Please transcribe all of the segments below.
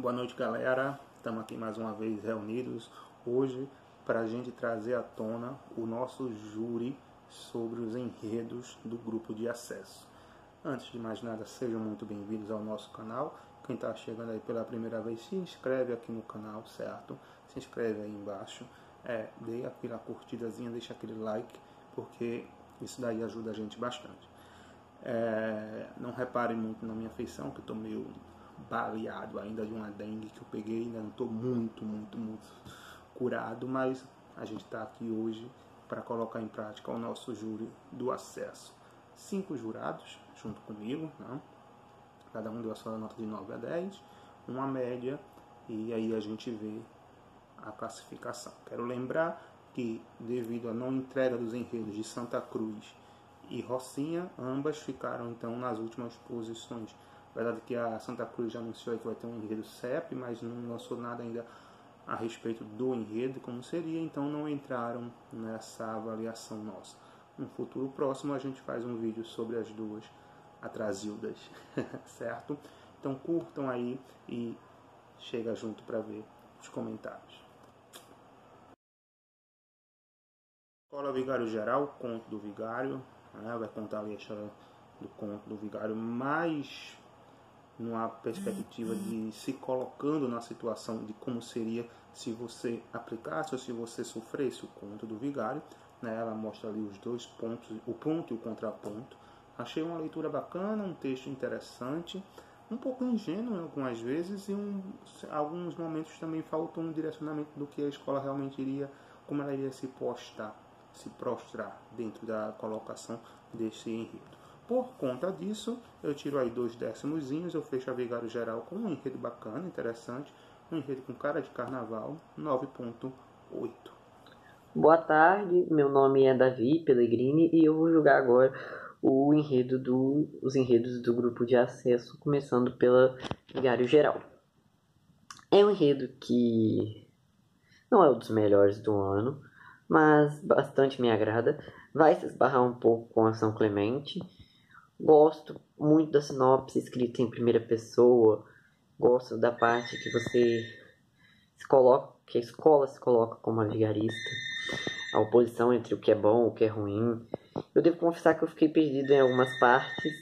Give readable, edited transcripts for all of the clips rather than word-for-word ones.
Boa noite, galera. Estamos aqui mais uma vez reunidos hoje para a gente trazer à tona o nosso júri sobre os enredos do grupo de acesso. Antes de mais nada, sejam muito bem-vindos ao nosso canal. Quem está chegando aí pela primeira vez, se inscreve aqui no canal, certo? Se inscreve aí embaixo, dê aquela curtidazinha, deixa aquele like, porque isso daí ajuda a gente bastante. Não reparem muito na minha feição, que eu estou meio baleado ainda de uma dengue que eu peguei, ainda não estou muito curado, mas a gente está aqui hoje para colocar em prática o nosso júri do acesso. 5 jurados junto comigo, né? Cada um deu a sua nota de 9 a 10, uma média, e aí a gente vê a classificação. Quero lembrar que, devido à não entrega dos enredos de Santa Cruz e Rocinha, ambas ficaram então nas últimas posições. Verdade que a Santa Cruz já anunciou que vai ter um enredo CEP, mas não lançou nada ainda a respeito do enredo, como seria, então não entraram nessa avaliação nossa. No futuro próximo a gente faz um vídeo sobre as duas atrasildas, certo? Então curtam aí e chega junto para ver os comentários. Escola Vigário Geral, Conto do Vigário, né? Vai contar ali a história do Conto do Vigário, mais numa perspectiva de se colocando na situação de como seria se você aplicasse ou se você sofresse o Conto do Vigário, né? Ela mostra ali os dois pontos, o ponto e o contraponto. Achei uma leitura bacana, um texto interessante, um pouco ingênuo algumas vezes, e alguns momentos também faltou um direcionamento do que a escola realmente iria, como ela iria se prostrar dentro da colocação desse enredo. Por conta disso, eu tiro aí 2 décimozinhos, eu fecho a Vigário Geral com um enredo bacana, interessante, um enredo com cara de carnaval, 9.8. Boa tarde, meu nome é Davi Pellegrini e eu vou julgar agora os enredos do grupo de acesso, começando pela Vigário Geral. É um enredo que não é um dos melhores do ano, mas bastante me agrada. Vai se esbarrar um pouco com a São Clemente. Gosto muito da sinopse escrita em primeira pessoa. Gosto da parte que que a escola se coloca como a vigarista. A oposição entre o que é bom e o que é ruim. Eu devo confessar que eu fiquei perdido em algumas partes,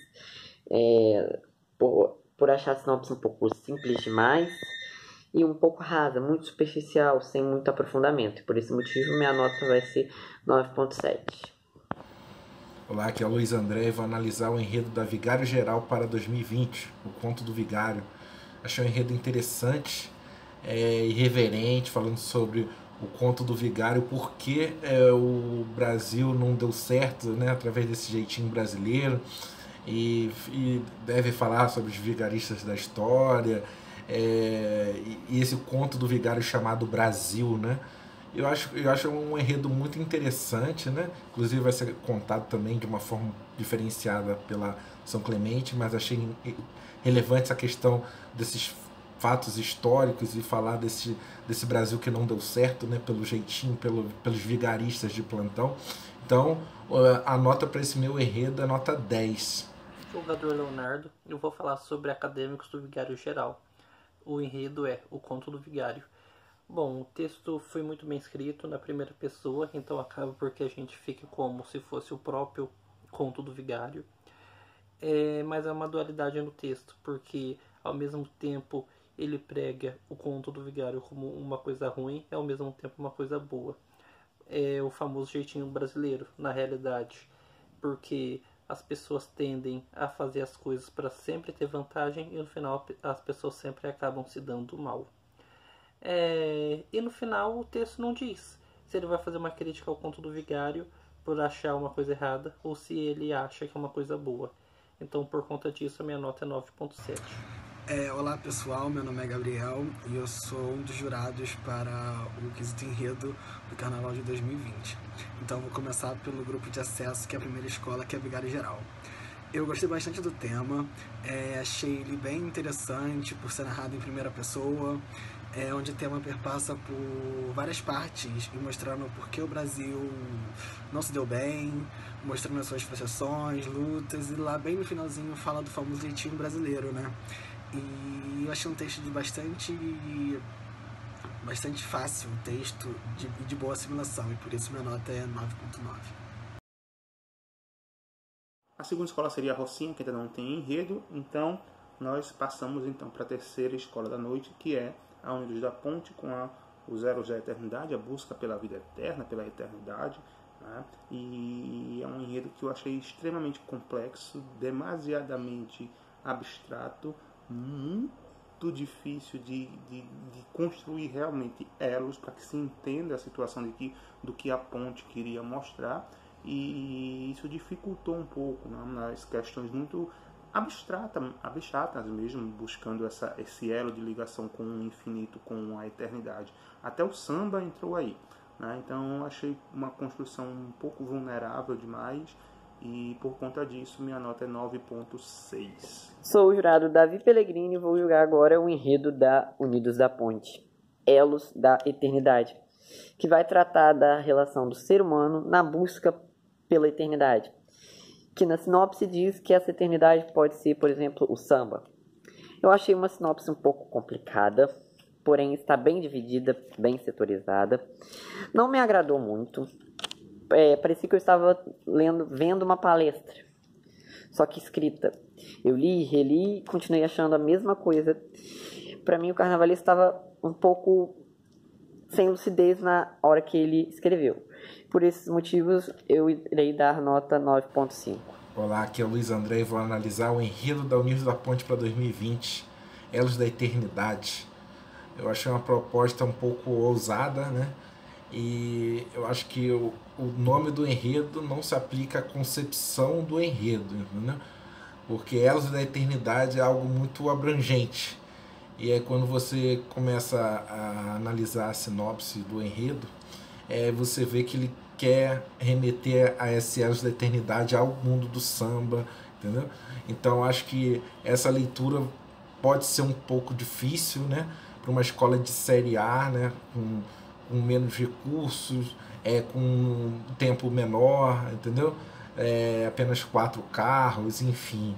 por achar a sinopse um pouco simples demais e um pouco rasa, muito superficial, sem muito aprofundamento. Por esse motivo, minha nota vai ser 9.7. Olá, aqui é o Luiz André e vou analisar o enredo da Vigário Geral para 2020, o Conto do Vigário. Achei um enredo interessante, irreverente, falando sobre o Conto do Vigário, porque o Brasil não deu certo, né, através desse jeitinho brasileiro, e deve falar sobre os vigaristas da história, e esse Conto do Vigário chamado Brasil, né? Eu acho um enredo muito interessante, né? Inclusive vai ser contado também de uma forma diferenciada pela São Clemente, mas achei relevante essa questão desses fatos históricos e falar desse Brasil que não deu certo, né? Pelo jeitinho, pelos vigaristas de plantão. Então, a nota para esse meu enredo é nota 10. Jogador Leonardo, eu vou falar sobre Acadêmicos do Vigário Geral. O enredo é O Conto do Vigário. Bom, o texto foi muito bem escrito na primeira pessoa, então acaba porque a gente fica como se fosse o próprio Conto do Vigário. Mas é uma dualidade no texto, porque ao mesmo tempo ele prega o Conto do Vigário como uma coisa ruim e ao mesmo tempo uma coisa boa. É o famoso jeitinho brasileiro, na realidade, porque as pessoas tendem a fazer as coisas para sempre ter vantagem e no final as pessoas sempre acabam se dando mal. E no final o texto não diz se ele vai fazer uma crítica ao Conto do Vigário por achar uma coisa errada ou se ele acha que é uma coisa boa. Então, por conta disso, a minha nota é 9.7. Olá pessoal, meu nome é Gabriel e eu sou um dos jurados para o quesito enredo do Carnaval de 2020. Então vou começar pelo grupo de acesso, que é a primeira escola, que é a Vigário Geral. Eu gostei bastante do tema, achei ele bem interessante por ser narrado em primeira pessoa, onde o tema perpassa por várias partes e mostrando por que o Brasil não se deu bem, mostrando as suas frustrações, lutas, e lá bem no finalzinho fala do famoso jeitinho brasileiro, né? E eu achei um texto bastante fácil, um texto de boa assimilação, e por isso minha nota é 9.9. A segunda escola seria a Rocinha, que ainda não tem enredo, então nós passamos então para a terceira escola da noite, que é a Unidos da Ponte, com os Elos da Eternidade, a busca pela vida eterna, pela eternidade, né? E é um enredo que eu achei extremamente complexo, demasiadamente abstrato, muito difícil de construir realmente elos para que se entenda a situação do que a ponte queria mostrar, e isso dificultou um pouco, né, nas questões muito abstratas mesmo, buscando esse elo de ligação com o infinito, com a eternidade. Até o samba entrou aí, né? Então achei uma construção um pouco vulnerável demais, e por conta disso minha nota é 9.6. Sou o jurado Davi Pellegrini e vou julgar agora o enredo da Unidos da Ponte, Elos da Eternidade, que vai tratar da relação do ser humano na busca pela eternidade, que na sinopse diz que essa eternidade pode ser, por exemplo, o samba. Eu achei uma sinopse um pouco complicada, porém está bem dividida, bem setorizada. Não me agradou muito. Parecia que eu estava vendo uma palestra, só que escrita. Eu li, reli e continuei achando a mesma coisa. Para mim, o carnavalista estava um pouco sem lucidez na hora que ele escreveu. Por esses motivos, eu irei dar nota 9.5. Olá, aqui é o Luiz André e vou analisar o enredo da Unidos da Ponte para 2020, Elos da Eternidade. Eu achei uma proposta um pouco ousada, né? E eu acho que o nome do enredo não se aplica à concepção do enredo, entendeu? Porque Elos da Eternidade é algo muito abrangente. E aí quando você começa a analisar a sinopse do enredo, você vê que ele quer remeter a esse Elos da Eternidade ao mundo do samba, entendeu? Então acho que essa leitura pode ser um pouco difícil, né, para uma escola de série A, né, com menos recursos, com um tempo menor, entendeu? Apenas 4 carros, enfim.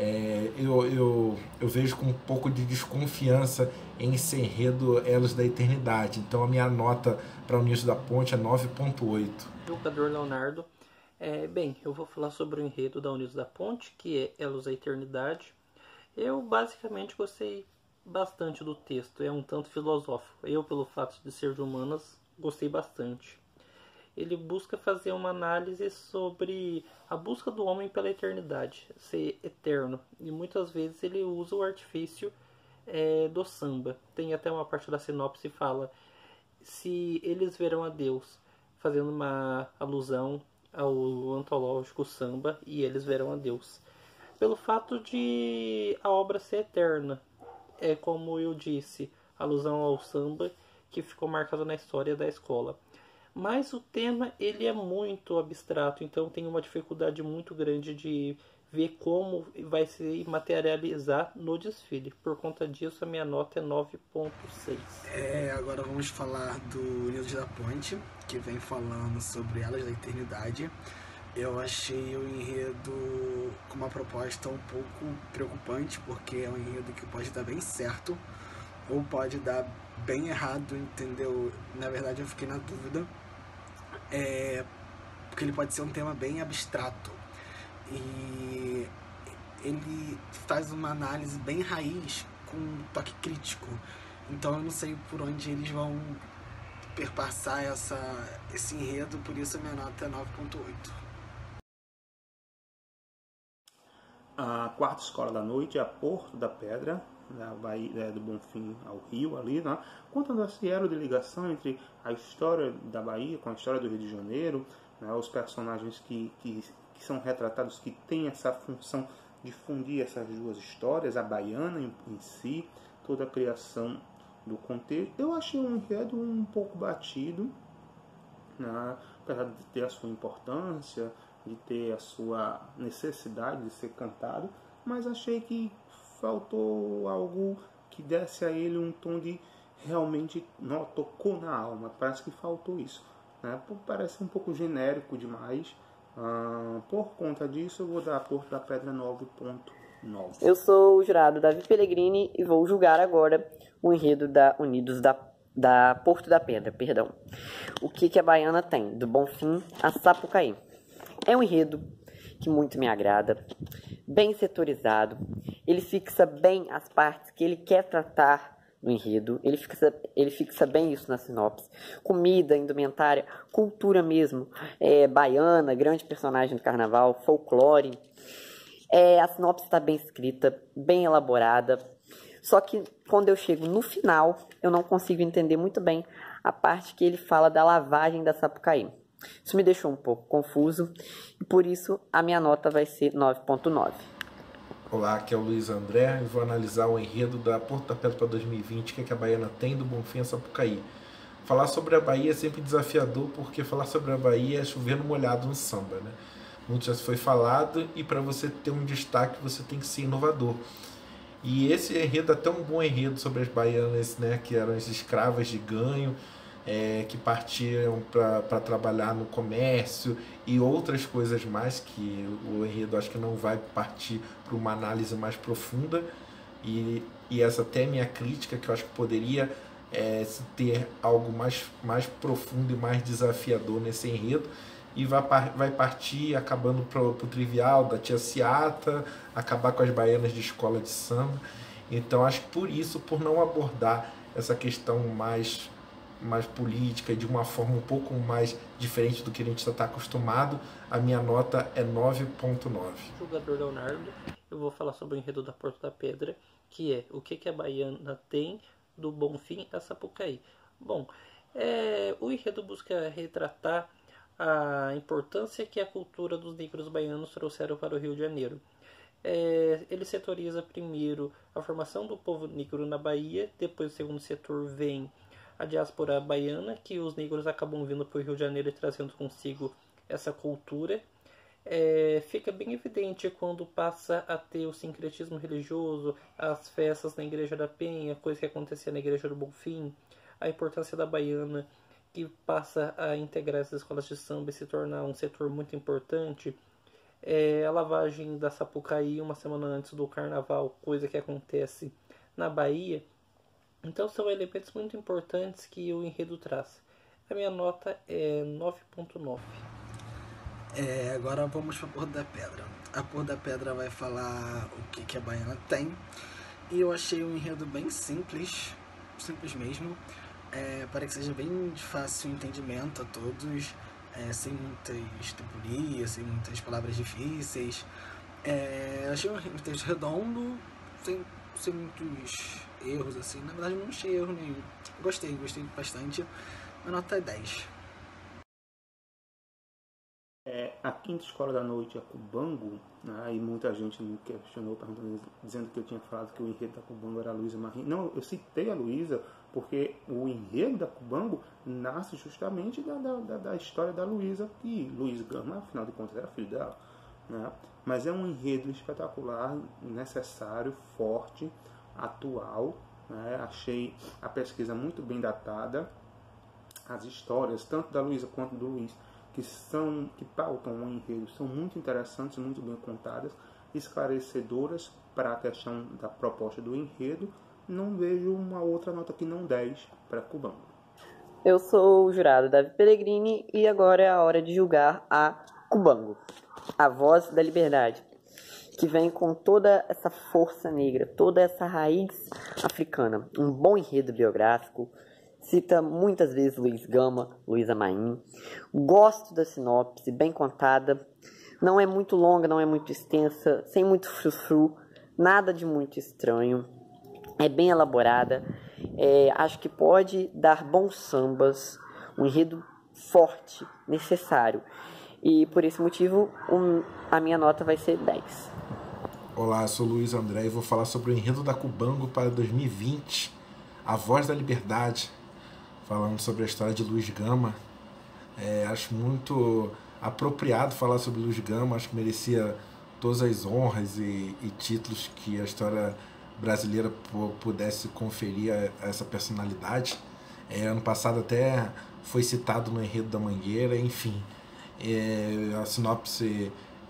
Eu vejo com um pouco de desconfiança em esse enredo Elos da Eternidade. Então a minha nota para o Unidos da Ponte é 9.8. Jogador Leonardo. Bem, eu vou falar sobre o enredo da Unidos da Ponte, que é Elos da Eternidade. Eu basicamente gostei bastante do texto, é um tanto filosófico. Eu, pelo fato de ser de humanas, gostei bastante. Ele busca fazer uma análise sobre a busca do homem pela eternidade, ser eterno. E muitas vezes ele usa o artifício do samba. Tem até uma parte da sinopse que fala se eles verão a Deus, fazendo uma alusão ao antológico samba, e eles verão a Deus. Pelo fato de a obra ser eterna, como eu disse, alusão ao samba que ficou marcado na história da escola. Mas o tema ele é muito abstrato, então tem uma dificuldade muito grande de ver como vai se materializar no desfile. Por conta disso, a minha nota é 9.6. Agora vamos falar do Unidos da Ponte, que vem falando sobre Elas da Eternidade. Eu achei o enredo com uma proposta um pouco preocupante, porque é um enredo que pode dar bem certo ou pode dar bem errado, entendeu? Na verdade eu fiquei na dúvida, porque ele pode ser um tema bem abstrato e ele faz uma análise bem raiz com um toque crítico, então eu não sei por onde eles vão perpassar esse enredo, por isso a minha nota é 9.8. A quarta escola da noite é a Porto da Pedra, da Bahia, do Bonfim ao Rio, ali, né? Contando esse elo de ligação entre a história da Bahia com a história do Rio de Janeiro, né? Os personagens que são retratados, que têm essa função de fundir essas duas histórias, a baiana em si, toda a criação do contexto. Eu achei um enredo um pouco batido, né? Apesar de ter a sua importância, de ter a sua necessidade de ser cantado, mas achei que faltou algo que desse a ele um tom de realmente não tocou na alma. Parece que faltou isso, né? Parece um pouco genérico demais. Por conta disso, eu vou dar a Porto da Pedra 9.1. 9. Eu sou o jurado Davi Pellegrini e vou julgar agora o enredo da Unidos da Porto da Pedra, perdão. O que a baiana tem, do Bonfim a Sapucaí. É um enredo que muito me agrada, bem setorizado, ele fixa bem as partes que ele quer tratar do enredo, ele fixa bem isso na sinopse. Comida, indumentária, cultura mesmo, baiana, grande personagem do carnaval, folclore. A sinopse está bem escrita, bem elaborada, só que quando eu chego no final, eu não consigo entender muito bem a parte que ele fala da lavagem da Sapucaí. Isso me deixou um pouco confuso e por isso a minha nota vai ser 9.9. Olá, aqui é o Luiz André e vou analisar o enredo da Porto da Pedra para 2020, que a baiana tem do Bonfim a Sapucaí. Falar sobre a Bahia é sempre desafiador, porque falar sobre a Bahia é chover no molhado no samba, né? Muito já foi falado e para você ter um destaque você tem que ser inovador. E esse enredo é até um bom enredo sobre as baianas, né, que eram as escravas de ganho, que partiam para trabalhar no comércio e outras coisas mais, que o enredo acho que não vai partir para uma análise mais profunda. E essa até é minha crítica, que eu acho que poderia se ter algo mais profundo e mais desafiador nesse enredo. E vai partir acabando pro trivial da tia Ciata, acabar com as baianas de escola de samba. Então acho que por não abordar essa questão mais política, de uma forma um pouco mais diferente do que a gente está acostumado, a minha nota é 9.9. Jogador Leonardo, eu vou falar sobre o enredo da Porto da Pedra, que é o que a baiana tem do Bonfim a Sapucaí. Bom, o enredo busca retratar a importância que a cultura dos negros baianos trouxeram para o Rio de Janeiro. Ele setoriza primeiro a formação do povo negro na Bahia, depois o segundo setor vem a diáspora baiana, que os negros acabam vindo para o Rio de Janeiro e trazendo consigo essa cultura. Fica bem evidente quando passa a ter o sincretismo religioso, as festas na Igreja da Penha, coisa que acontecia na Igreja do Bonfim, a importância da baiana, que passa a integrar as escolas de samba e se tornar um setor muito importante. A lavagem da Sapucaí uma semana antes do carnaval, coisa que acontece na Bahia. Então são elementos muito importantes que o enredo traz. A minha nota é 9.9. Agora vamos para a Porto da Pedra. A Porto da Pedra vai falar o que a baiana tem. E eu achei um enredo bem simples mesmo. Para que seja bem de fácil entendimento a todos, sem muitas toponias, sem muitas palavras difíceis. Achei um texto redondo, sem muitos erros, assim. Na verdade, não achei erro nenhum. Gostei bastante. Minha nota é 10. A quinta escola da noite é Cubango, né? E muita gente me questionou, dizendo que eu tinha falado que o enredo da Cubango era a Luísa Marinho. Não, eu citei a Luísa porque o enredo da Cubango nasce justamente da história da Luísa, que Luiz Gama, afinal de contas, era filho dela, né? Mas é um enredo espetacular, necessário, forte, atual, né? Achei a pesquisa muito bem datada, as histórias, tanto da Luísa quanto do Luiz, que pautam o enredo, são muito interessantes, muito bem contadas, esclarecedoras para a questão da proposta do enredo. Não vejo uma outra nota que não 10 para Cubango. Eu sou o jurado Davi Pellegrini e agora é a hora de julgar a Cubango, a voz da liberdade, que vem com toda essa força negra, toda essa raiz africana. Um bom enredo biográfico, cita muitas vezes Luiz Gama, Luísa Maim. Gosto da sinopse, bem contada. Não é muito longa, não é muito extensa, sem muito frufru, nada de muito estranho. É bem elaborada. Acho que pode dar bons sambas, um enredo forte, necessário. E por esse motivo, a minha nota vai ser 10. Olá, eu sou o Luiz André e vou falar sobre o enredo da Cubango para 2020, A Voz da Liberdade, falando sobre a história de Luiz Gama. Acho muito apropriado falar sobre Luiz Gama, acho que merecia todas as honras e títulos que a história brasileira pudesse conferir a essa personalidade. Ano passado até foi citado no enredo da Mangueira, enfim. A sinopse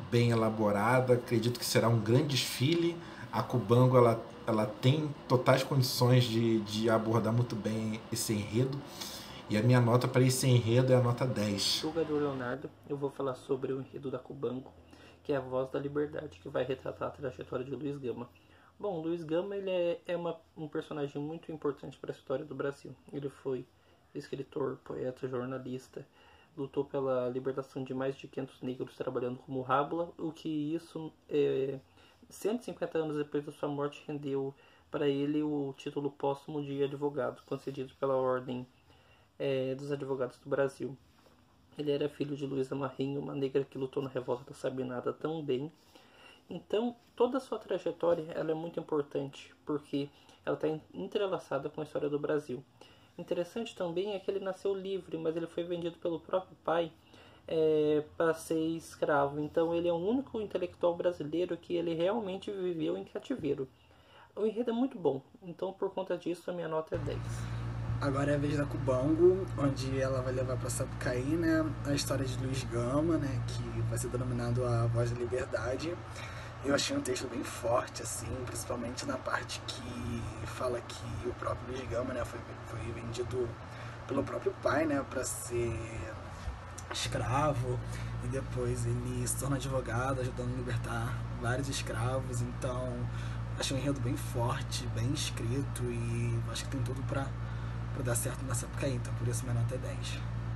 bem elaborada, acredito que será um grande desfile. A Cubango ela tem totais condições de abordar muito bem esse enredo, e a minha nota para esse enredo é a nota 10. Jogador Leonardo, eu vou falar sobre o enredo da Cubango, que é a Voz da Liberdade, que vai retratar a trajetória de Luiz Gama. Bom, Luiz Gama ele é um personagem muito importante para a história do Brasil. Ele foi escritor, poeta, jornalista, lutou pela libertação de mais de 500 negros trabalhando como rábula, o que isso, 150 anos depois da sua morte, rendeu para ele o título póstumo de advogado, concedido pela Ordem dos Advogados do Brasil. Ele era filho de Luísa Marinho, uma negra que lutou na Revolta da Sabinada também. Então, toda a sua trajetória ela é muito importante, porque ela está entrelaçada com a história do Brasil. Interessante também é que ele nasceu livre, mas ele foi vendido pelo próprio pai para ser escravo. Então, ele é o único intelectual brasileiro que ele realmente viveu em cativeiro. O enredo é muito bom, então por conta disso a minha nota é 10. Agora é a vez da Cubango, onde ela vai levar para Sapucaí, né, a história de Luiz Gama, né, que vai ser denominado a Voz da Liberdade. Eu achei um texto bem forte, assim, principalmente na parte que fala que o próprio Luiz Gama, né, foi vendido pelo próprio pai, né, para ser escravo, e depois ele se torna advogado, ajudando a libertar vários escravos. Então, achei um enredo bem forte, bem escrito, e acho que tem tudo para dar certo na Sapucaí, então por isso minha nota é 10.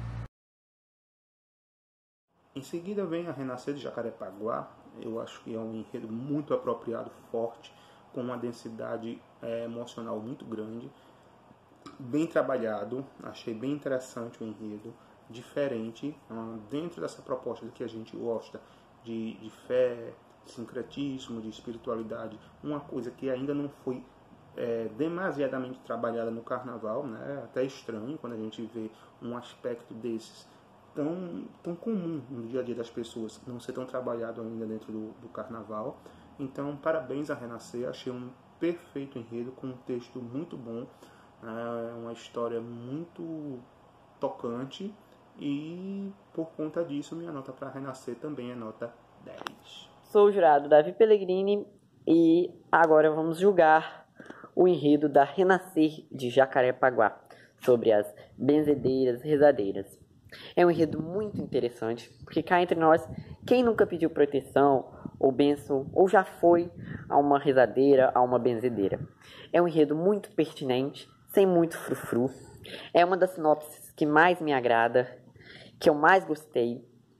Em seguida vem a Renascer de Jacarepaguá. Eu acho que é um enredo muito apropriado, forte, com uma densidade emocional muito grande, bem trabalhado. Achei bem interessante o enredo, diferente, dentro dessa proposta que a gente gosta de fé, de sincretismo, de espiritualidade, uma coisa que ainda não foi demasiadamente trabalhada no carnaval, né? Até estranho quando a gente vê um aspecto desses tão comum no dia a dia das pessoas, não ser tão trabalhado ainda dentro do carnaval. Então, parabéns a Renascer, achei um perfeito enredo, com um texto muito bom, uma história muito tocante, e por conta disso minha nota para Renascer também é nota 10. Sou o jurado Davi Pellegrini e agora vamos julgar o enredo da Renascer de Jacarepaguá, sobre as benzedeiras rezadeiras. É um enredo muito interessante, porque cá entre nós, quem nunca pediu proteção ou bênção, ou já foi a uma rezadeira, a uma benzedeira? É um enredo muito pertinente, sem muito frufru. É uma das sinopses que mais me agrada, que eu mais gostei.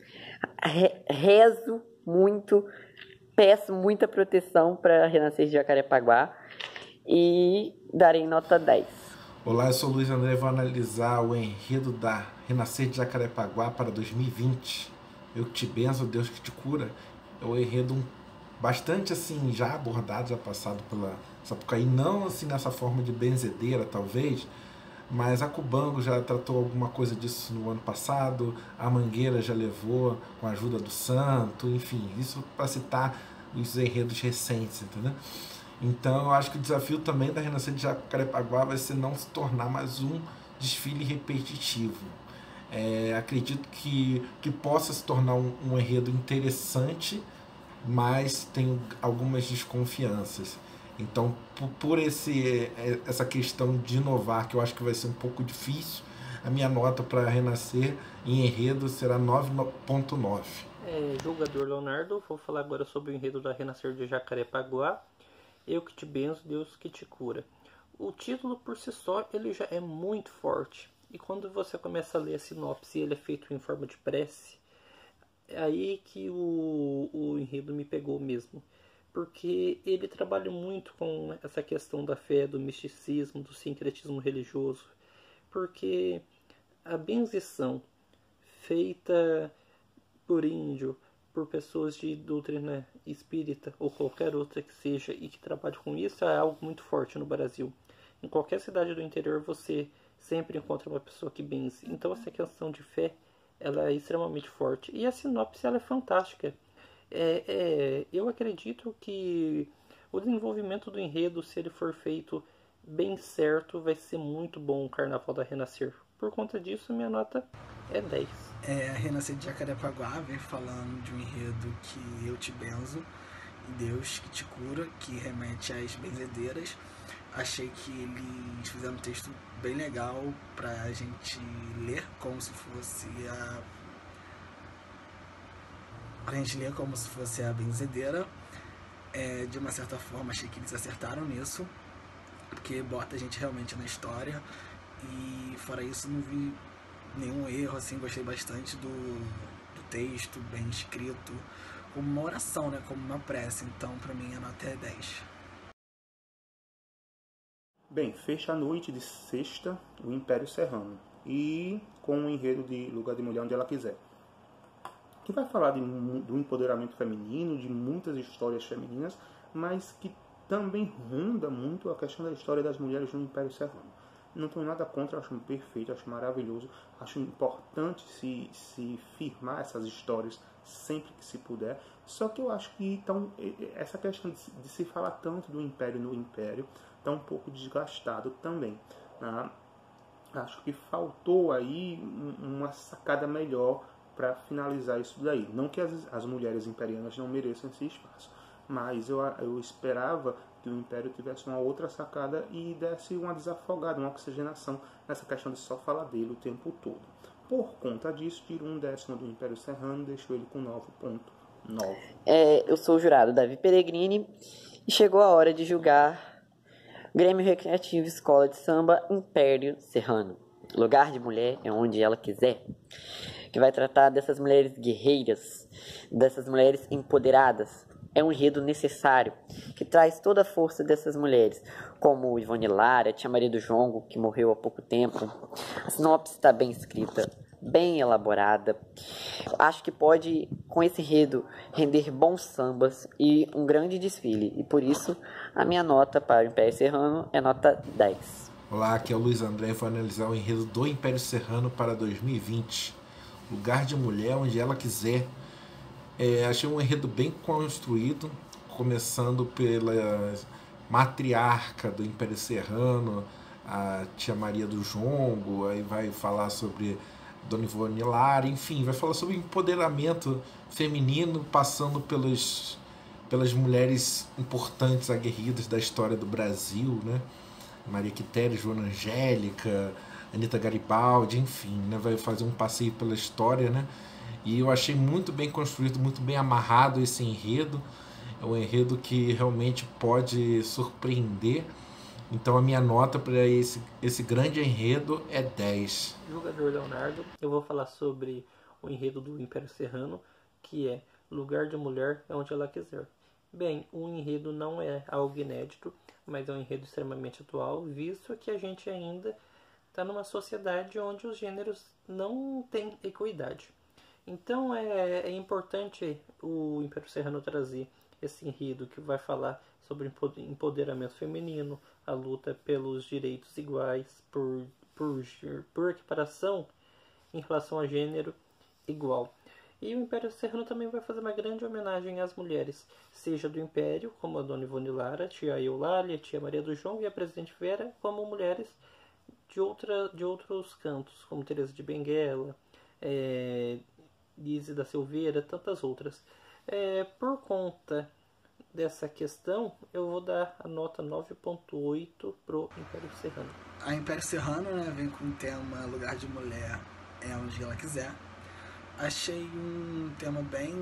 Rezo muito, peço muita proteção para Renascer de Jacarepaguá e darei nota 10. Olá, eu sou o Luiz André e vou analisar o enredo da Renascer de Jacarepaguá para 2020. Eu que te benzo, Deus que te cura. É um enredo bastante assim, já abordado, já passado pela Sapucaí, não assim nessa forma de benzedeira talvez, mas a Cubango já tratou alguma coisa disso no ano passado, a Mangueira já levou com a ajuda do Santo, enfim, isso para citar os enredos recentes, entendeu? Então eu acho que o desafio também da Renascer de Jacarepaguá vai ser não se tornar mais um desfile repetitivo. Acredito que possa se tornar um enredo interessante, mas tem algumas desconfianças. Então, por essa questão de inovar, que eu acho que vai ser um pouco difícil, a minha nota para Renascer em enredo será 9.9. Jogador Leonardo, vou falar agora sobre o enredo da Renascer de Jacarepaguá. Eu que te benzo, Deus que te cura. O título por si só ele já é muito forte. E quando você começa a ler a sinopse e ele é feito em forma de prece, é aí que o enredo me pegou mesmo. Porque ele trabalha muito com essa questão da fé, do misticismo, do sincretismo religioso. Porque a benzição feita por índio, por pessoas de doutrina espírita ou qualquer outra que seja e que trabalhe com isso, é algo muito forte no Brasil. Em qualquer cidade do interior você sempre encontra uma pessoa que benze. Então essa questão de fé ela é extremamente forte. E a sinopse ela é fantástica. Eu acredito que o desenvolvimento do enredo, se ele for feito bem certo, vai ser muito bom o Carnaval da Renascer. Por conta disso, minha nota é 10. Renascer de Jacarepaguá vem falando de um enredo que eu te benzo, Deus que te cura, que remete às benzedeiras. Achei que eles fizeram um texto bem legal pra gente ler como se fosse a benzedeira. De uma certa forma achei que eles acertaram nisso, porque bota a gente realmente na história. E fora isso não vi nenhum erro, assim, gostei bastante do texto, bem escrito, como uma oração, né, como uma prece. Então pra mim a nota é 10. Bem, fecha a noite de sexta o Império Serrano, e com o enredo de Lugar de Mulher Onde Ela Quiser, que vai falar do empoderamento feminino, de muitas histórias femininas, mas que também ronda muito a questão da história das mulheres no Império Serrano. Não tenho nada contra, acho perfeito, acho maravilhoso, acho importante se firmar essas histórias sempre que se puder. Só que eu acho que essa questão de se falar tanto do Império no Império está um pouco desgastado também, né? Acho que faltou aí uma sacada melhor para finalizar isso daí. Não que as mulheres imperianas não mereçam esse espaço, mas eu esperava que o Império tivesse uma outra sacada e desse uma desafogada, uma oxigenação nessa questão de só falar dele o tempo todo. Por conta disso, tiro 1/10 do Império Serrano e deixo ele com 9.9. Eu sou o jurado Davi Pellegrini e chegou a hora de julgar Grêmio Recreativo Escola de Samba Império Serrano. Lugar de Mulher é Onde Ela Quiser, que vai tratar dessas mulheres guerreiras, dessas mulheres empoderadas. É um enredo necessário, que traz toda a força dessas mulheres, como Ivone Lara, Tia Maria do Jongo, que morreu há pouco tempo. A sinopse está bem escrita, bem elaborada. Acho que pode, com esse enredo, render bons sambas e um grande desfile. E por isso, a minha nota para o Império Serrano é nota 10. Olá, aqui é o Luiz André e vou analisar o enredo do Império Serrano para 2020. Lugar de Mulher Onde Ela Quiser. Achei um enredo bem construído, começando pela matriarca do Império Serrano, a Tia Maria do Jongo, aí vai falar sobre Dona Ivone Lara, enfim, vai falar sobre empoderamento feminino, passando pelas mulheres importantes, aguerridas da história do Brasil, né? Maria Quitéria, Joana Angélica, Anita Garibaldi, enfim, né? Vai fazer um passeio pela história, né? E eu achei muito bem construído, muito bem amarrado esse enredo. É um enredo que realmente pode surpreender. Então a minha nota para esse grande enredo é 10. Jogador Leonardo, eu vou falar sobre o enredo do Império Serrano, que é Lugar de Mulher é Onde Ela Quiser. Bem, o enredo não é algo inédito, mas é um enredo extremamente atual, visto que a gente ainda está numa sociedade onde os gêneros não têm equidade. Então é importante o Império Serrano trazer esse enredo que vai falar sobre empoderamento feminino, a luta pelos direitos iguais, por equiparação em relação a gênero igual. E o Império Serrano também vai fazer uma grande homenagem às mulheres, seja do Império, como a Dona Ivone Lara, Tia Eulália, Tia Maria do Jongo e a Presidente Vera, como mulheres de outros cantos, como Teresa de Benguela, Lise da Silveira, tantas outras. Por conta dessa questão, eu vou dar a nota 9.8 pro Império Serrano. A Império Serrano, né, vem com o tema Lugar de Mulher é Onde Ela Quiser. Achei um tema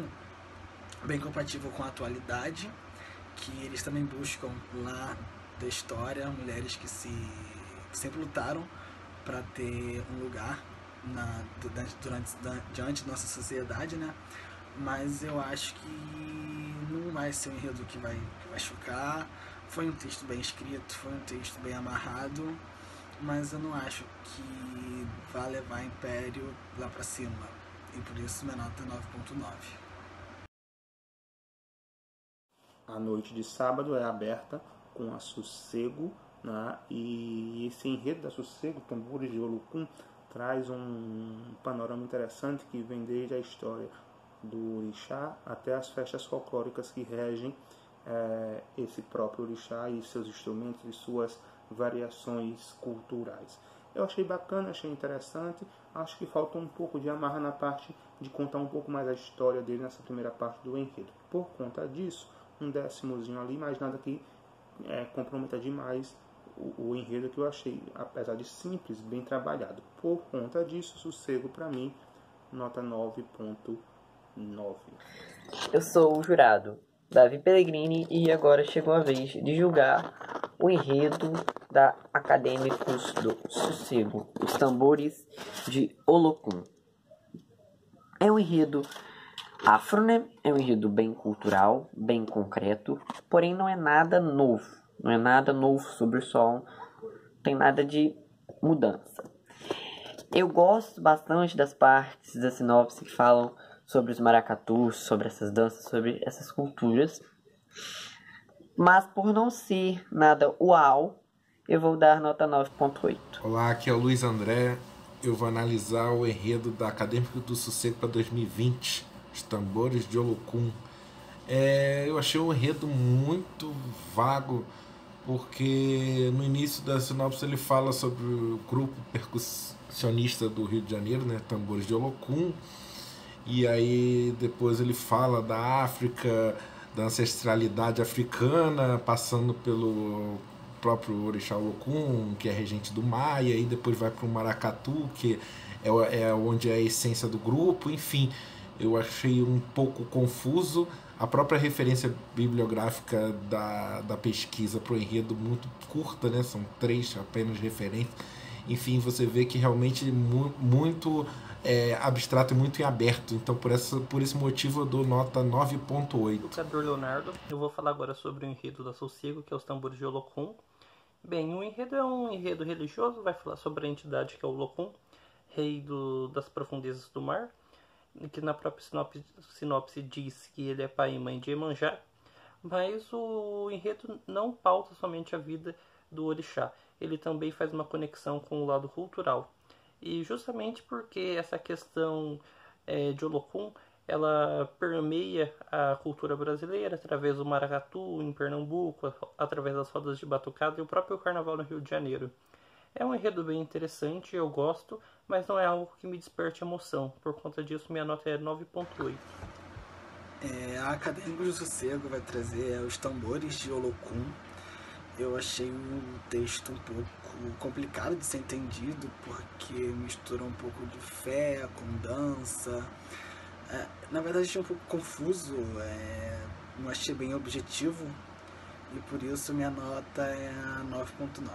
bem compatível com a atualidade, que eles também buscam lá da história mulheres que sempre lutaram para ter um lugar diante da nossa sociedade, né? Mas eu acho que não vai ser um enredo que vai chocar. Foi um texto bem escrito, foi um texto bem amarrado, mas eu não acho que vai levar Império lá pra cima, e por isso minha nota é 9.9. A noite de sábado é aberta com a Sossego, né? E esse enredo da Sossego, Tambores de Olocum, traz um panorama interessante que vem desde a história do orixá até as festas folclóricas que regem esse próprio orixá e seus instrumentos e suas variações culturais. Eu achei bacana, achei interessante. Acho que faltou um pouco de amarra na parte de contar um pouco mais a história dele nessa primeira parte do enredo. Por conta disso, um décimozinho ali, mas nada que comprometa demais o enredo, que eu achei, apesar de simples, bem trabalhado. Por conta disso, Sossego para mim, nota 9.9. Eu sou o jurado Davi Pellegrini e agora chegou a vez de julgar o enredo da Acadêmicos do Sossego, Os Tambores de Olocum. É um enredo afro, né? É um enredo bem cultural, bem concreto, porém não é nada novo. Não é nada novo sobre o sol, não tem nada de mudança. Eu gosto bastante das partes da sinopse que falam sobre os maracatus, sobre essas danças, sobre essas culturas. Mas por não ser nada uau, eu vou dar nota 9.8. Olá, aqui é o Luiz André. Eu vou analisar o enredo da Acadêmico do Sossego para 2020, Os Tambores de Olocum. Eu achei o enredo muito vago, porque no início da sinopse ele fala sobre o grupo percussionista do Rio de Janeiro, né, Tambores de Olocum. E aí depois ele fala da África, da ancestralidade africana, passando pelo próprio Orixá Olocum, que é regente do mar, e aí depois vai para o maracatu, que é onde é a essência do grupo. Enfim, eu achei um pouco confuso. A própria referência bibliográfica da pesquisa para o enredo muito curta, né? São 3 apenas referências. Enfim, você vê que realmente muito abstrato e muito em aberto. Então, por esse motivo, eu dou nota 9.8. Educador Leonardo, eu vou falar agora sobre o enredo da Sossego, que é Os Tambores de Olocum. Bem, o enredo é um enredo religioso, vai falar sobre a entidade que é o Olocum, rei das profundezas do mar, que na própria sinopse diz que ele é pai e mãe de Iemanjá, mas o enredo não pauta somente a vida do orixá, ele também faz uma conexão com o lado cultural. E justamente porque essa questão de Olocum, ela permeia a cultura brasileira através do maracatu em Pernambuco, através das rodas de batucada e o próprio carnaval no Rio de Janeiro. É um enredo bem interessante, eu gosto, mas não é algo que me desperte emoção. Por conta disso, minha nota é 9.8. A Acadêmicos do Sossego vai trazer Os Tambores de Olocum. Eu achei um texto um pouco complicado de ser entendido, porque mistura um pouco de fé com dança. Na verdade, achei um pouco confuso, não achei bem objetivo, e por isso minha nota é 9.9.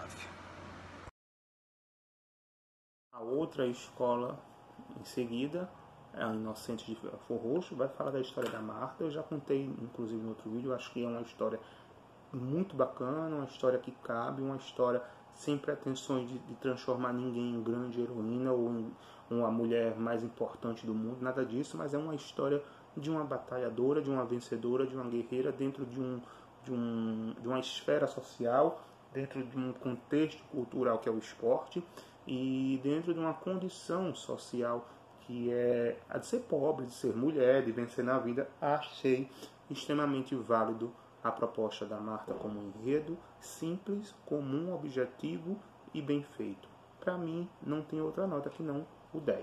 A outra escola em seguida é a Inocentes de Belford Roxo, vai falar da história da Marta. Eu já contei, inclusive, no outro vídeo. Eu acho que é uma história muito bacana, uma história que cabe, uma história sem pretensões de transformar ninguém em grande heroína ou em uma mulher mais importante do mundo, nada disso, mas é uma história de uma batalhadora, de uma vencedora, de uma guerreira dentro de uma esfera social, dentro de um contexto cultural que é o esporte e dentro de uma condição social que é a de ser pobre, de ser mulher, de vencer na vida. Achei extremamente válido a proposta da Marta como um enredo simples, comum, objetivo e bem feito. Para mim, não tem outra nota que não o 10.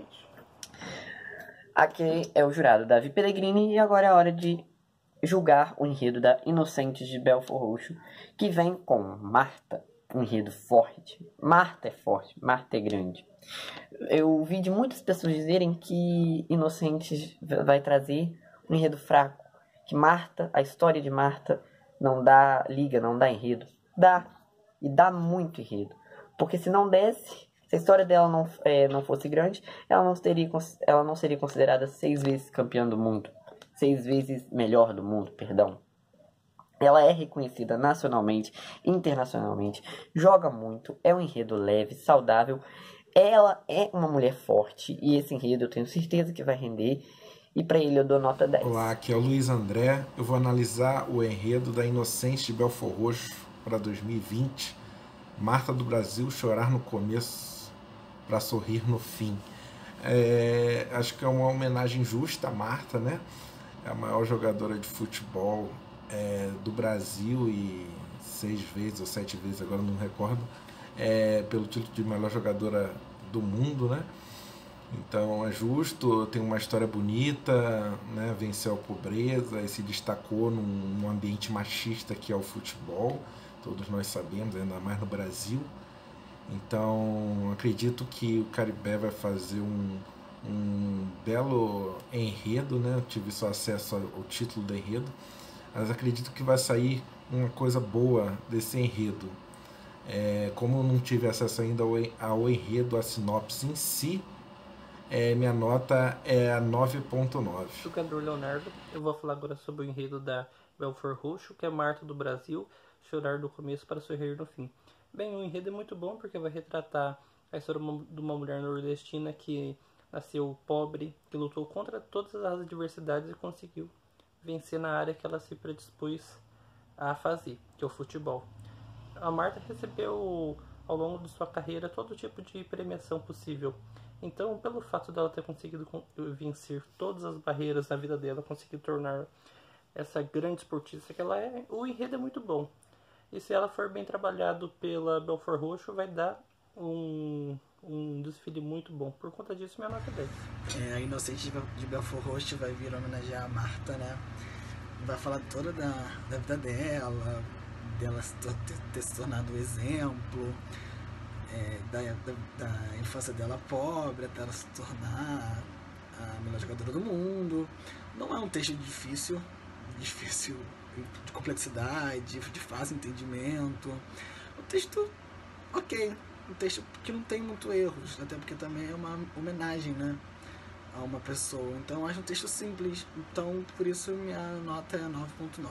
Aqui é o jurado Davi Pellegrini e agora é a hora de julgar o enredo da Inocentes de Belford Roxo, que vem com Marta, um enredo forte. Marta é forte, Marta é grande. Eu vi de muitas pessoas dizerem que Inocentes vai trazer um enredo fraco, que Marta, a história de Marta, não dá liga, não dá enredo. Dá, e dá muito enredo. Porque se não desse, se a história dela não fosse grande, ela não seria considerada 6 vezes campeã do mundo. 6 vezes melhor do mundo, perdão. Ela é reconhecida nacionalmente, internacionalmente, joga muito, é um enredo leve, saudável. Ela é uma mulher forte e esse enredo eu tenho certeza que vai render. E para ele eu dou nota 10. Olá, aqui é o Luiz André. Eu vou analisar o enredo da Inocentes de Belford Roxo para 2020. Marta do Brasil, chorar no começo para sorrir no fim. Acho que é uma homenagem justa a Marta, né? É a maior jogadora de futebol do Brasil e 6 vezes ou 7 vezes, agora não recordo, pelo título de melhor jogadora do mundo, né? Então é justo, tem uma história bonita, né? Venceu a pobreza e se destacou num ambiente machista que é o futebol, todos nós sabemos, ainda mais no Brasil. Então acredito que o Caribé vai fazer um belo enredo, né? Eu tive só acesso ao título do enredo, mas acredito que vai sair uma coisa boa desse enredo. Como eu não tive acesso ainda ao enredo, a sinopse em si, minha nota é a 9.9. Jogador Leonardo, eu vou falar agora sobre o enredo da Belfort Roxo, que é Marta do Brasil, chorar do começo para sorrir no fim. Bem, o enredo é muito bom porque vai retratar a história de uma mulher nordestina que nasceu pobre, que lutou contra todas as adversidades e conseguiu vencer na área que ela se predispôs a fazer, que é o futebol. A Marta recebeu ao longo de sua carreira todo tipo de premiação possível. Então, pelo fato dela ter conseguido vencer todas as barreiras na vida dela, conseguir tornar essa grande esportista que ela é, o enredo é muito bom. E se ela for bem trabalhado pela Belfort Roxo, vai dar um desfile muito bom. Por conta disso, minha nota é 10. A Inocente de Belfort Roxo vai vir homenagear a Marta, né? Vai falar toda da vida dela ter se tornado um exemplo, da infância dela pobre, até ela se tornar a melhor jogadora do mundo. Não é um texto difícil de complexidade, de fácil entendimento. Um texto ok, um texto que não tem muito erros, até porque também é uma homenagem, né, a uma pessoa. Então eu acho um texto simples, então por isso minha nota é 9.9.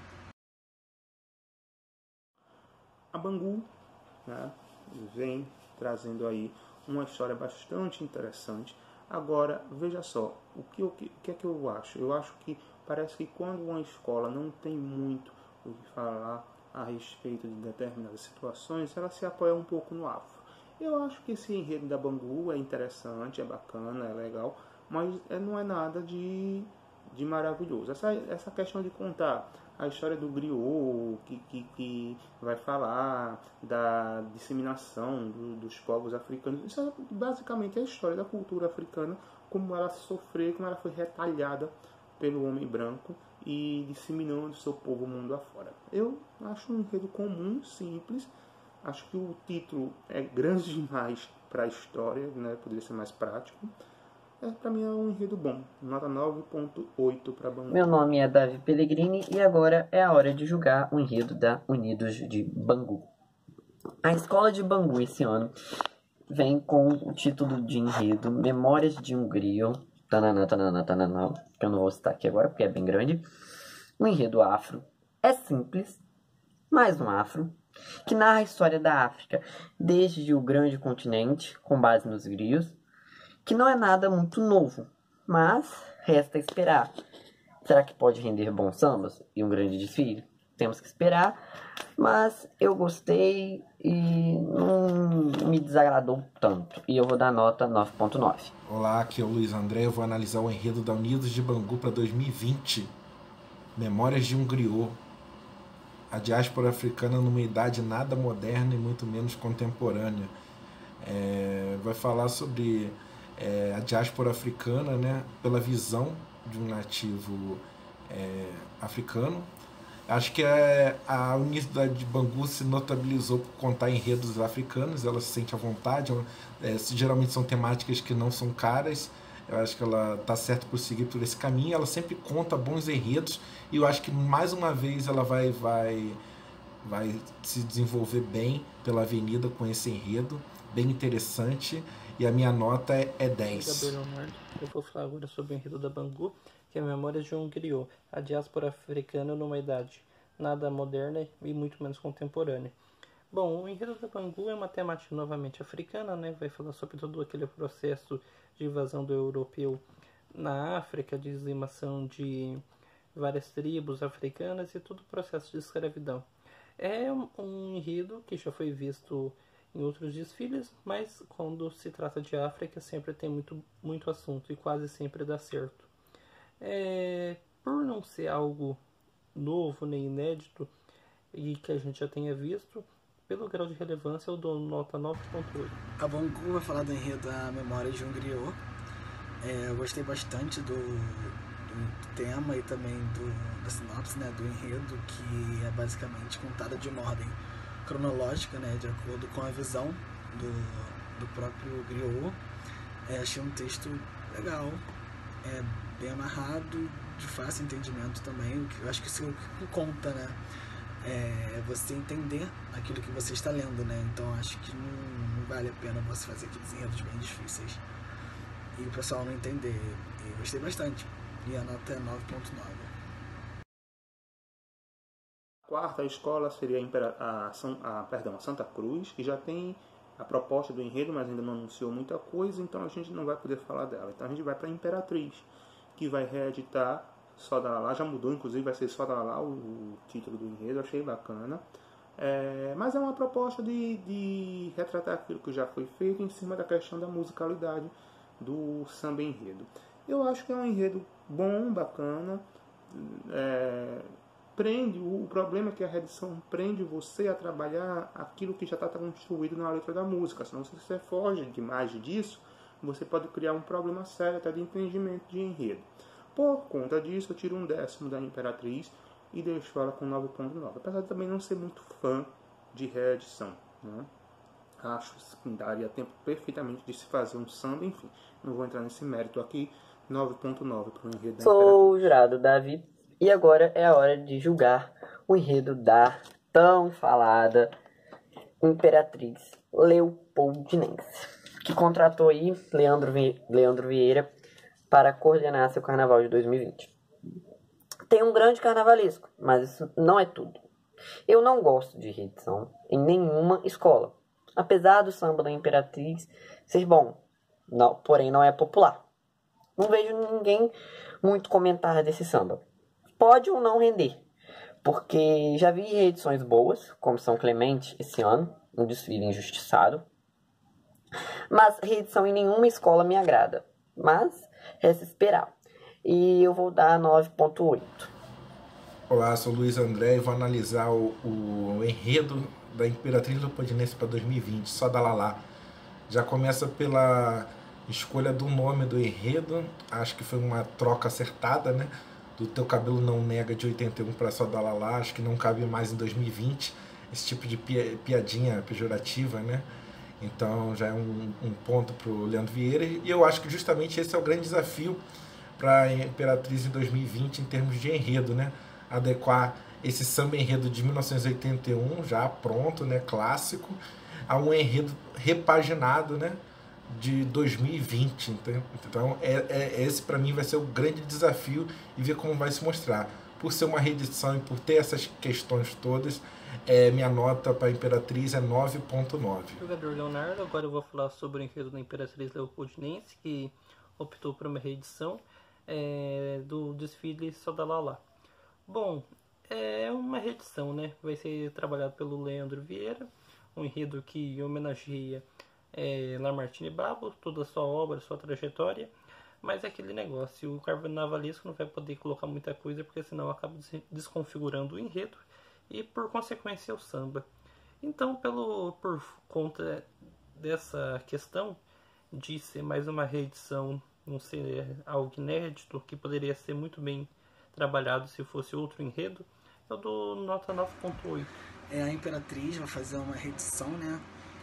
A Bangu, né, vem trazendo aí uma história bastante interessante. Agora, veja só, o que é que eu acho? Eu acho que parece que quando uma escola não tem muito o que falar a respeito de determinadas situações, ela se apoia um pouco no afro. Eu acho que esse enredo da Bangu é interessante, é bacana, é legal, mas não é nada de maravilhoso. Essa questão de contar a história do griot, que vai falar da disseminação dos povos africanos. Isso é basicamente a história da cultura africana, como ela sofreu, como ela foi retalhada pelo homem branco e disseminando seu povo mundo afora. Eu acho um enredo comum, simples. Acho que o título é grande demais para a história, né? Poderia ser mais prático. Para mim é um enredo bom. Nota 9.8 para Bangu. Meu nome é Davi Pellegrini e agora é a hora de julgar o enredo da Unidos de Bangu. A escola de Bangu esse ano vem com o título de enredo Memórias de um Griot, que eu não vou citar aqui agora porque é bem grande. O enredo afro é simples, mais um afro, que narra a história da África desde o grande continente, com base nos griots, que não é nada muito novo, mas resta esperar. Será que pode render bons sambas e um grande desfile? Temos que esperar, mas eu gostei e não me desagradou tanto. E eu vou dar nota 9.9. Olá, aqui é o Luiz André, eu vou analisar o enredo da Unidos de Bangu para 2020. Memórias de um Griot. A diáspora africana numa idade nada moderna e muito menos contemporânea. Vai falar sobre a diáspora africana, né, pela visão de um nativo africano. Acho que a Unidos de Bangu se notabilizou por contar enredos africanos, ela se sente à vontade, geralmente são temáticas que não são caras. Eu acho que ela está certa por seguir por esse caminho, ela sempre conta bons enredos e eu acho que mais uma vez ela vai se desenvolver bem pela avenida com esse enredo, bem interessante, e a minha nota é 10. Gabriel Leonardo, eu vou falar agora sobre o enredo da Bangu, que é Memórias de um Griot, a diáspora africana numa idade nada moderna e muito menos contemporânea. Bom, o enredo da Bangu é uma temática novamente africana, né? Vai falar sobre todo aquele processo de invasão do europeu na África, de dizimação de várias tribos africanas e todo o processo de escravidão. É um enredo que já foi visto em outros desfiles, mas quando se trata de África sempre tem muito assunto e quase sempre dá certo. Por não ser algo novo nem inédito e que a gente já tenha visto, pelo grau de relevância eu dou nota 9.8. A Bongu vai falar do enredo A Memória de um Griot. Eu gostei bastante do tema e também da sinopse, né, do enredo, que é basicamente contada de uma ordem cronológica, né, de acordo com a visão do próprio Griot. Achei um texto legal, bem amarrado, de fácil entendimento também. Eu acho que isso que conta, né, é você entender aquilo que você está lendo, né, então acho que não vale a pena você fazer aqueles enredos bem difíceis e o pessoal não entender. Eu gostei bastante, e a nota é 9.9. A quarta escola seria a Santa Cruz, que já tem a proposta do enredo, mas ainda não anunciou muita coisa, então a gente não vai poder falar dela. Então a gente vai para a Imperatriz, que vai reeditar Só da Lá, já mudou, inclusive vai ser Só da Lá o título do enredo, achei bacana. Mas é uma proposta de retratar aquilo que já foi feito em cima da questão da musicalidade do samba enredo. Eu acho que é um enredo bom, bacana, o problema é que a reedição prende você a trabalhar aquilo que já está construído na letra da música, senão se você foge demais disso, você pode criar um problema sério até de entendimento de enredo. Por conta disso, eu tiro 1/10 da Imperatriz e deixo ela com 9.9, apesar de também não ser muito fã de reedição, né? Acho que daria tempo perfeitamente de se fazer um samba, enfim, não vou entrar nesse mérito aqui. 9.9 para o enredo da Imperatriz. Sou o jurado Davi e agora é a hora de julgar o enredo da tão falada Imperatriz Leopoldinense, que contratou aí Leandro Vieira para coordenar seu carnaval de 2020. Tem um grande carnavalesco, mas isso não é tudo. Eu não gosto de reedição em nenhuma escola, apesar do samba da Imperatriz ser bom, porém não é popular. Não vejo ninguém muito comentar desse samba. Pode ou não render, porque já vi reedições boas, como São Clemente esse ano, um desfile injustiçado. Mas reedição em nenhuma escola me agrada. Mas resta esperar. E eu vou dar 9.8. Olá, sou Luiz André e vou analisar o enredo da Imperatriz Leopoldinense para 2020, Só da Lalá. Já começa pela escolha do nome do enredo, acho que foi uma troca acertada, né? Do Teu Cabelo Não Nega de 81 para Só da Lalá, acho que não cabe mais em 2020 esse tipo de piadinha pejorativa, né? Então já é um ponto para o Leandro Vieira, e eu acho que justamente esse é o grande desafio para a Imperatriz em 2020 em termos de enredo, né? Adequar esse samba enredo de 1981, já pronto, né? Clássico, a um enredo repaginado, né? De 2020. Então esse para mim vai ser o grande desafio e ver como vai se mostrar. Por ser uma reedição e por ter essas questões todas, minha nota para a Imperatriz é 9.9. Jogador Leonardo, agora eu vou falar sobre o enredo da Imperatriz Leopoldinense, que optou por uma reedição do desfile Só da Lalá. Bom, é uma reedição, né? Vai ser trabalhado pelo Leandro Vieira, um enredo que homenageia Lamartine Babo, toda a sua obra, sua trajetória, mas é aquele negócio, o carnavalesco não vai poder colocar muita coisa, porque senão acaba desconfigurando o enredo e por consequência o samba. Então, por conta dessa questão de ser mais uma reedição, não ser algo inédito, que poderia ser muito bem trabalhado se fosse outro enredo, eu dou nota 9.8. A Imperatriz vai fazer uma reedição, né?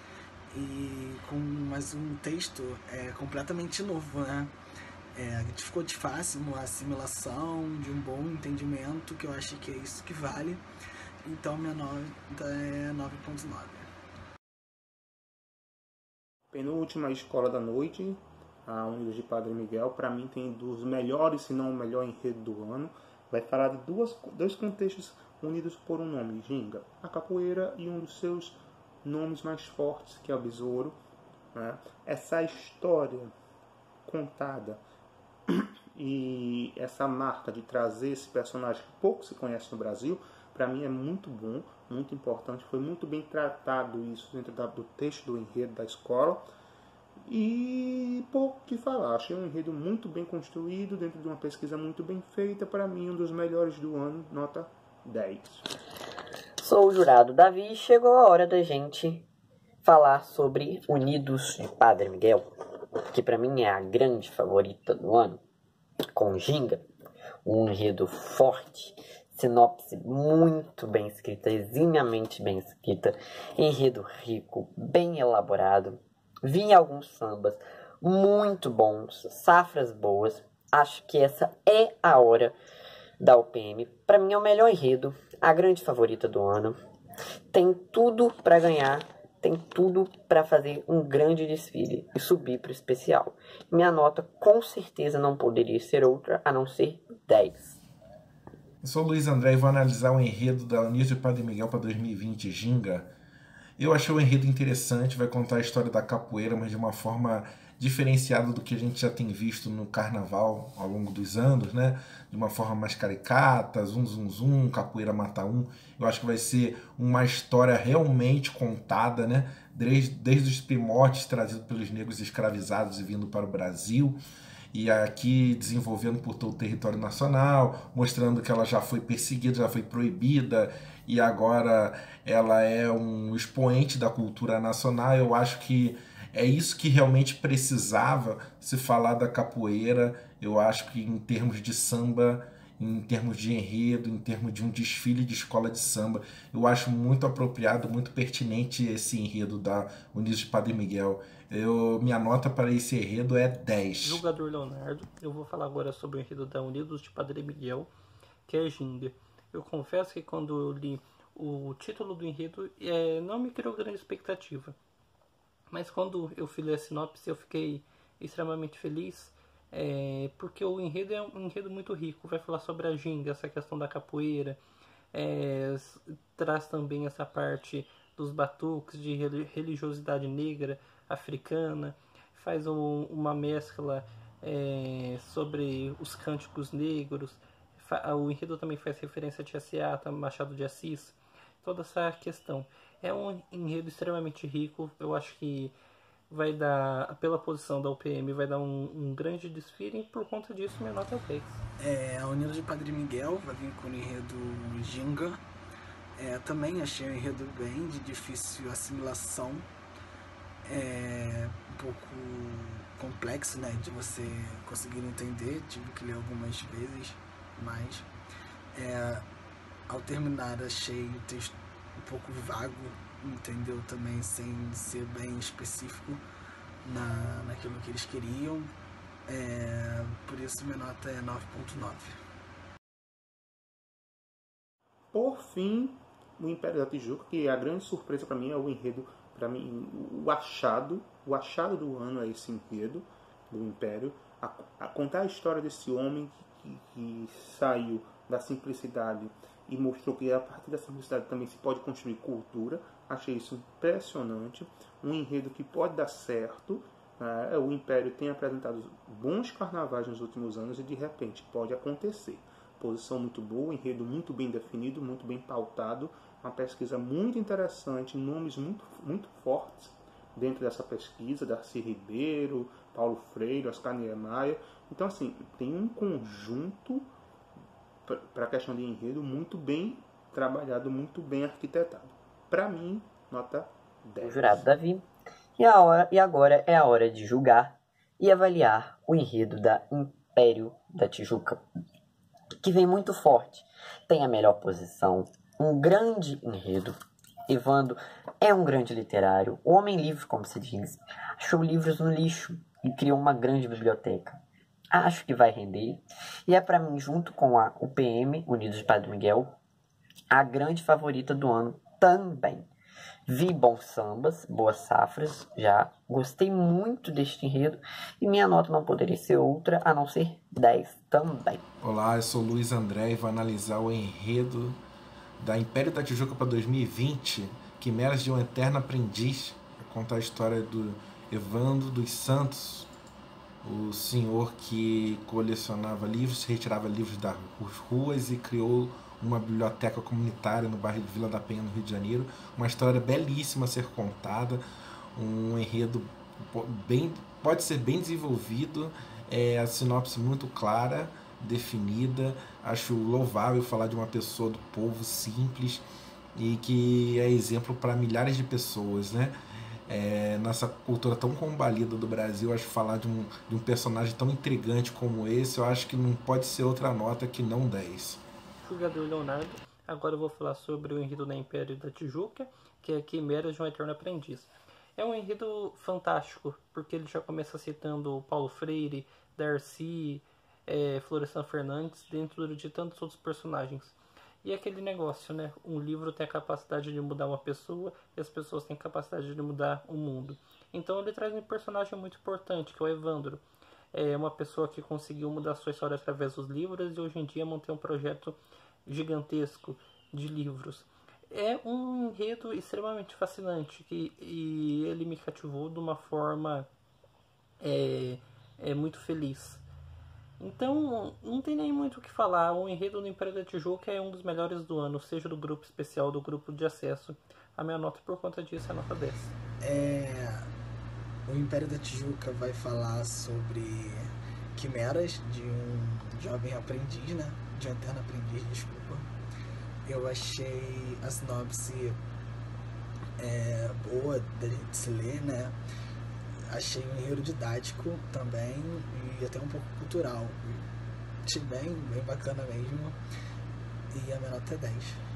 E com mais um texto completamente novo, né? Ficou de fácil uma assimilação, de um bom entendimento, que eu acho que é isso que vale. Então minha nota é 9.9. Penúltima escola da noite, a Unidos de Padre Miguel, para mim tem dos melhores, se não o melhor enredo do ano. Vai falar de dois contextos unidos por um nome, ginga, a capoeira e um dos seus nomes mais fortes, que é o besouro, né? Essa história contada e essa marca de trazer esse personagem que pouco se conhece no Brasil, para mim é muito bom, muito importante, foi muito bem tratado isso dentro do texto do enredo da escola. E pouco que falar, achei um enredo muito bem construído, dentro de uma pesquisa muito bem feita, para mim um dos melhores do ano, nota 10. Sou o jurado Davi e chegou a hora da gente falar sobre Unidos de Padre Miguel, que para mim é a grande favorita do ano, com ginga, um enredo forte, sinopse muito bem escrita, eximiamente bem escrita, enredo rico, bem elaborado, vi alguns sambas muito bons, safras boas. Acho que essa é a hora da UPM. Para mim é o melhor enredo, a grande favorita do ano. Tem tudo para ganhar, tem tudo para fazer um grande desfile e subir para o especial. Minha nota com certeza não poderia ser outra a não ser 10. Eu sou o Luiz André e vou analisar o enredo da Unidos de Padre Miguel para 2020, Ginga. Eu achei o enredo interessante, vai contar a história da capoeira, mas de uma forma diferenciada do que a gente já tem visto no carnaval ao longo dos anos, né? De uma forma mais caricata, zum, zum, zum, capoeira mata um. Eu acho que vai ser uma história realmente contada, né? Desde os primórdios trazidos pelos negros escravizados e vindo para o Brasil, e aqui desenvolvendo por todo o território nacional, mostrando que ela já foi perseguida, já foi proibida, e agora ela é um expoente da cultura nacional. Eu acho que é isso que realmente precisava se falar da capoeira. Eu acho que em termos de samba, em termos de enredo, em termos de um desfile de escola de samba, eu acho muito apropriado, muito pertinente esse enredo da Unidos de Padre Miguel. Minha nota para esse enredo é 10. Jogador Leonardo, eu vou falar agora sobre o enredo da Unidos de Padre Miguel, que é ginga. Eu confesso que quando eu li o título do enredo, não me criou grande expectativa. Mas quando eu fui ler a sinopse, eu fiquei extremamente feliz, porque o enredo é um enredo muito rico. Vai falar sobre a ginga, essa questão da capoeira, traz também essa parte dos batuques, de religiosidade negra, africana, faz uma mescla sobre os cânticos negros. O enredo também faz referência a Tia Seata, Machado de Assis, toda essa questão. É um enredo extremamente rico. Eu acho que vai dar, pela posição da UPM, vai dar um grande desfile, e por conta disso minha nota é 10. A Unidos de Padre Miguel vai vir com o enredo ginga. Também achei o enredo bem de difícil assimilação, um pouco complexo, né, de você conseguir entender. Tive que ler algumas vezes, mas ao terminar achei o texto um pouco vago, entendeu? Também sem ser bem específico naquilo que eles queriam. Por isso minha nota é 9.9. Por fim, o Império da Tijuca, que a grande surpresa para mim é o enredo, para mim, o achado do ano é esse enredo do Império, a contar a história desse homem que saiu da simplicidade e mostrou que a partir da simplicidade também se pode construir cultura. Achei isso impressionante, um enredo que pode dar certo. O Império tem apresentado bons carnavais nos últimos anos e de repente pode acontecer. Posição muito boa, enredo muito bem definido, muito bem pautado, uma pesquisa muito interessante, nomes muito, muito fortes dentro dessa pesquisa, Darcy Ribeiro, Paulo Freire, Oscar Niemeyer. Então, assim, tem um conjunto para a questão de enredo muito bem trabalhado, muito bem arquitetado. Para mim, nota 10. O jurado Davi. E agora é a hora de julgar e avaliar o enredo da Império da Tijuca, que vem muito forte, tem a melhor posição, um grande enredo. Evandro é um grande literário, homem livre, como se diz, achou livros no lixo e criou uma grande biblioteca. Acho que vai render, e é para mim, junto com a UPM, Unidos de Padre Miguel, a grande favorita do ano também. Vi bons sambas, boas safras, já gostei muito deste enredo, e minha nota não poderia ser outra a não ser 10 também. Olá, eu sou o Luiz André e vou analisar o enredo da Império da Tijuca para 2020, Quimeras de um Eterno Aprendiz. Contar a história do Evandro dos Santos, o senhor que colecionava livros, retirava livros das ruas e criou uma biblioteca comunitária no bairro de Vila da Penha, no Rio de Janeiro. Uma história belíssima a ser contada, um enredo pode ser bem desenvolvido, a sinopse muito clara, definida. Acho louvável falar de uma pessoa do povo simples e que é exemplo para milhares de pessoas, né? Nessa cultura tão combalida do Brasil, acho que falar de um personagem tão intrigante como esse, eu acho que não pode ser outra nota que não 10. Jogador Leonardo. Agora eu vou falar sobre o enredo da Império da Tijuca, que é Quimeras de um Eterno Aprendiz. É um enredo fantástico, porque ele já começa citando Paulo Freire, Darcy, Florestan Fernandes, dentro de tantos outros personagens. E é aquele negócio, né? Um livro tem a capacidade de mudar uma pessoa e as pessoas têm a capacidade de mudar o mundo. Então ele traz um personagem muito importante, que é o Evandro. É uma pessoa que conseguiu mudar sua história através dos livros e hoje em dia mantém um projeto gigantesco de livros. É um enredo extremamente fascinante e ele me cativou de uma forma muito feliz. Então, não tem nem muito o que falar. O enredo do Império da Tijuca é um dos melhores do ano, seja do grupo especial, do grupo de acesso. A minha nota por conta disso é a nota 10. O Império da Tijuca vai falar sobre quimeras de um jovem aprendiz, né? De um eterno aprendiz, desculpa. Eu achei a sinopse boa da gente se ler, né? Achei um enredo didático também e até um pouco cultural. Achei bem bacana mesmo. E a minha nota é 10.